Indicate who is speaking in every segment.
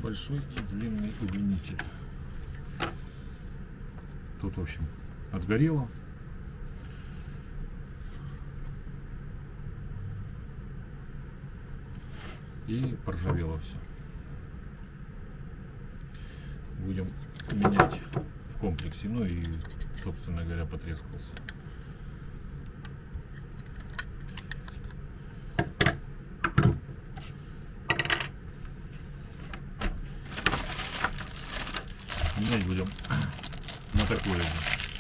Speaker 1: большой и длинный удлинитель. Тут, в общем, отгорело. И поржавело все. Будем менять в комплексе. Ну и, собственно говоря, потрескался. Менять будем на такое же.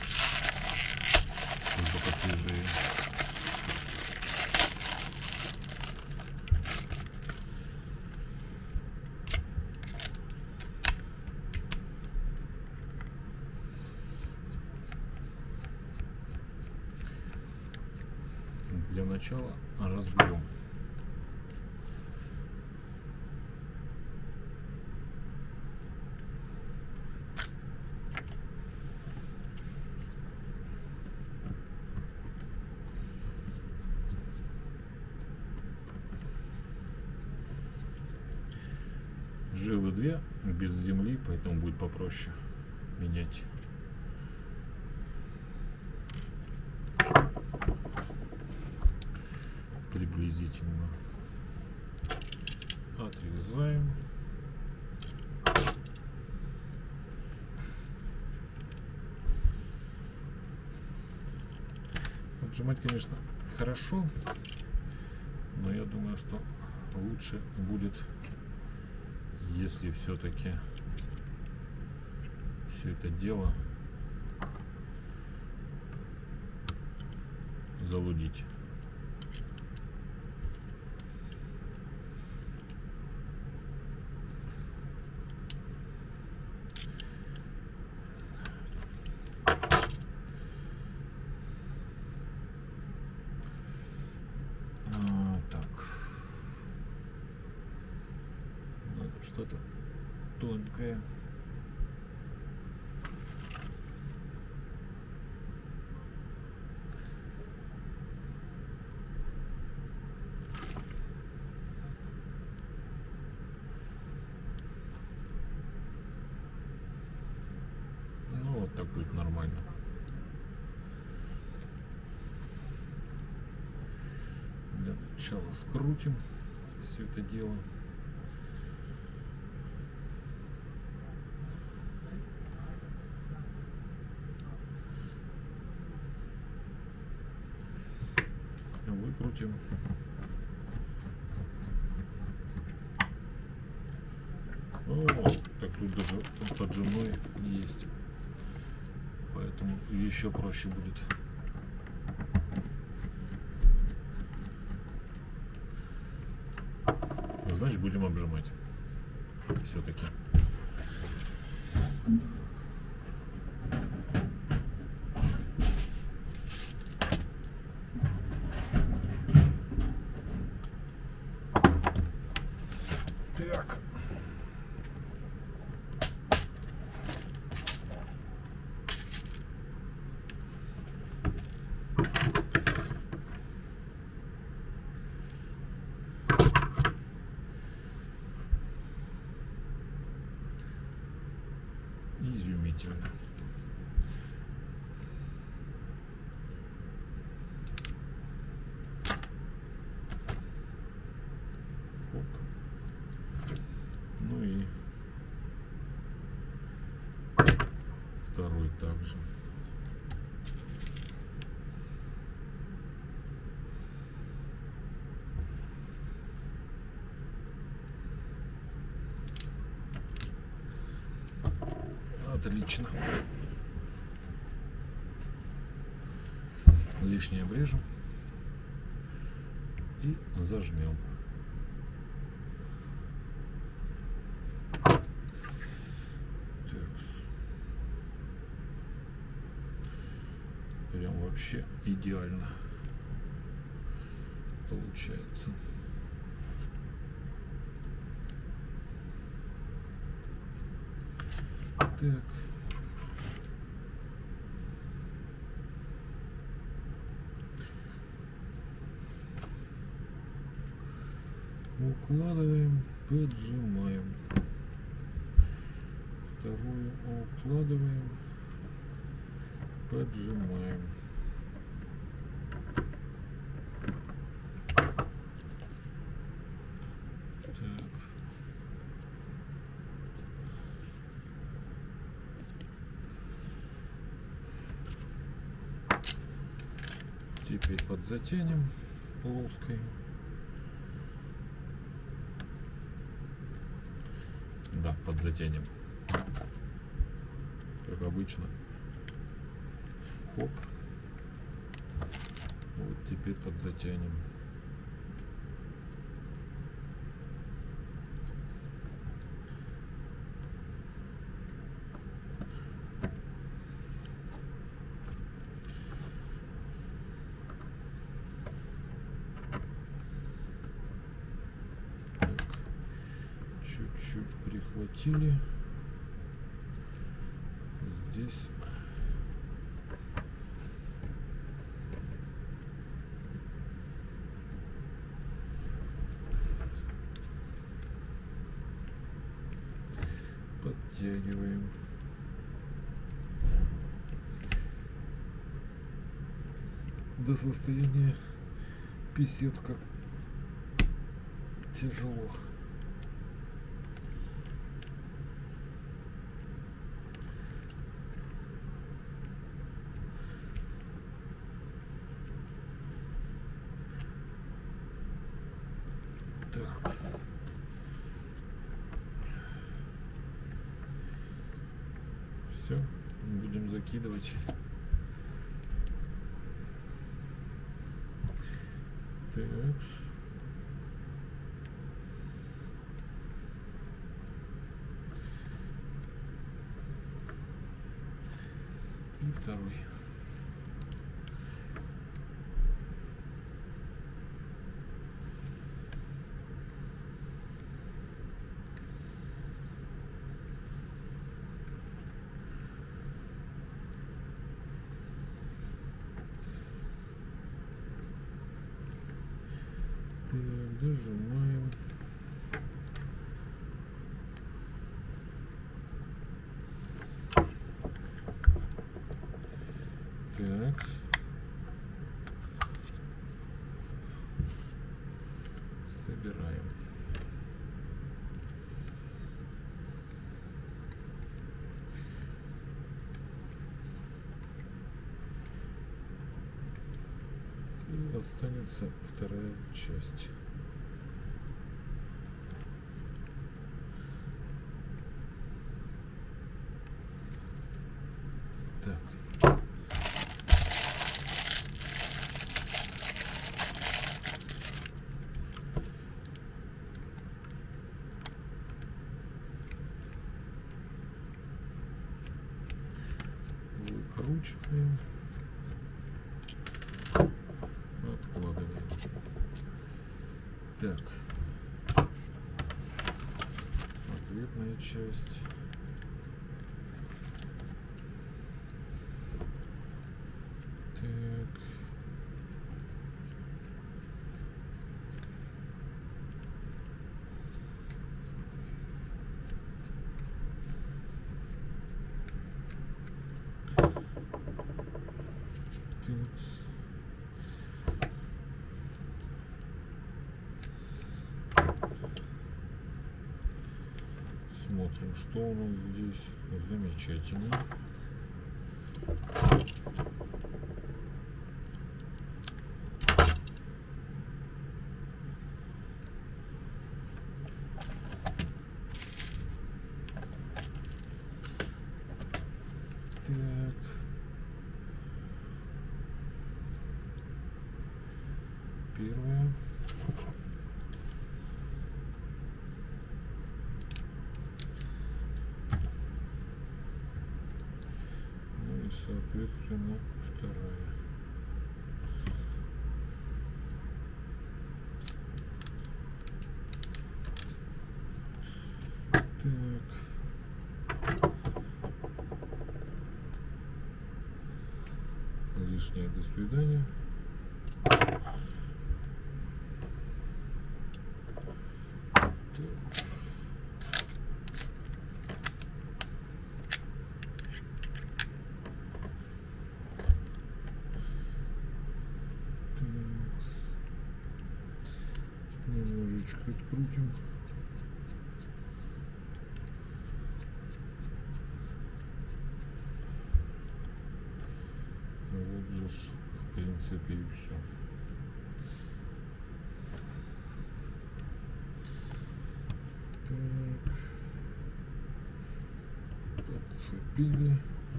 Speaker 1: Для начала разберем. Жилы две, без земли, поэтому будет попроще менять. Приблизительно отрезаем. Отжимать, конечно, хорошо, но я думаю, что лучше будет, если все-таки все это дело залудить. Что-то тонкое. Ну вот так будет нормально. Для начала скрутим все это дело. Выкрутим. О, так тут даже поджимной есть, поэтому еще проще будет. Значит, будем обжимать все-таки. Так. Изумительно. Оп. Ну и второй также. Отлично. Лишнее обрежем и зажмем. Прям вообще идеально получается. Так. Укладываем, поджимаем. Вторую укладываем, поджимаем. Так. Теперь подзатянем плоской. Да, подзатянем. Как обычно. Хоп. Вот теперь подзатянем. Чуть-чуть прихватили. Здесь подтягиваем. До состояния писец, как тяжело. Так. Все, будем закидывать. Так. И второй. Так, дожимаем. Так. Собираем. И останется вторая часть. Так. Выкручиваем. Откладываем. Так. Ответная часть. Так. Смотрим, что у нас здесь. Замечательно. Так. Первое. Ну и соответственно вторая. Так. Лишнее до свидания. Так. допустим. Вот же ж, в принципе, и все. Так. Подцепили.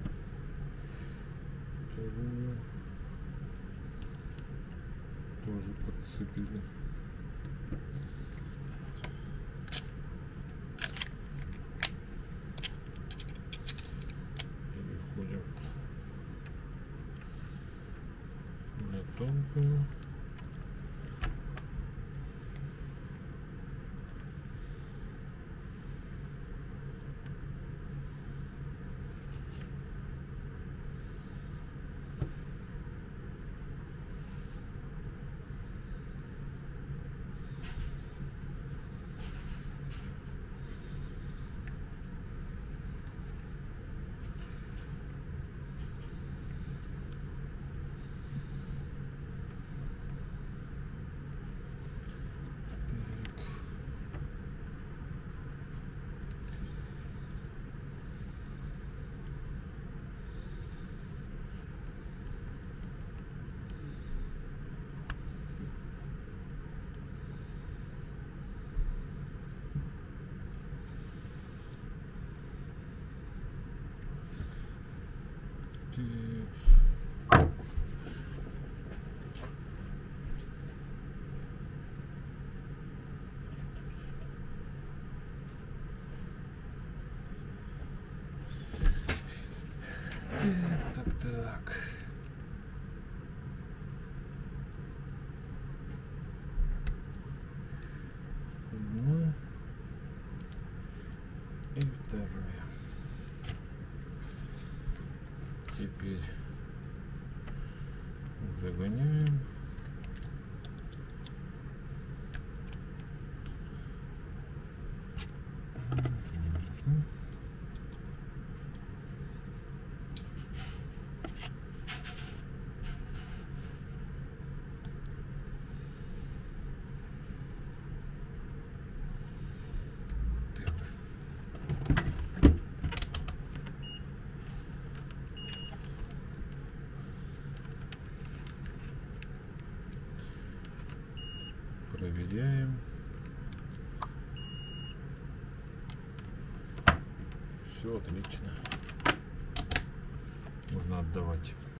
Speaker 1: Вторую тоже подцепили. Переходим на тонкую. Так. Одна и вторая. Теперь загоняем. Проверяем. Все отлично. Можно отдавать.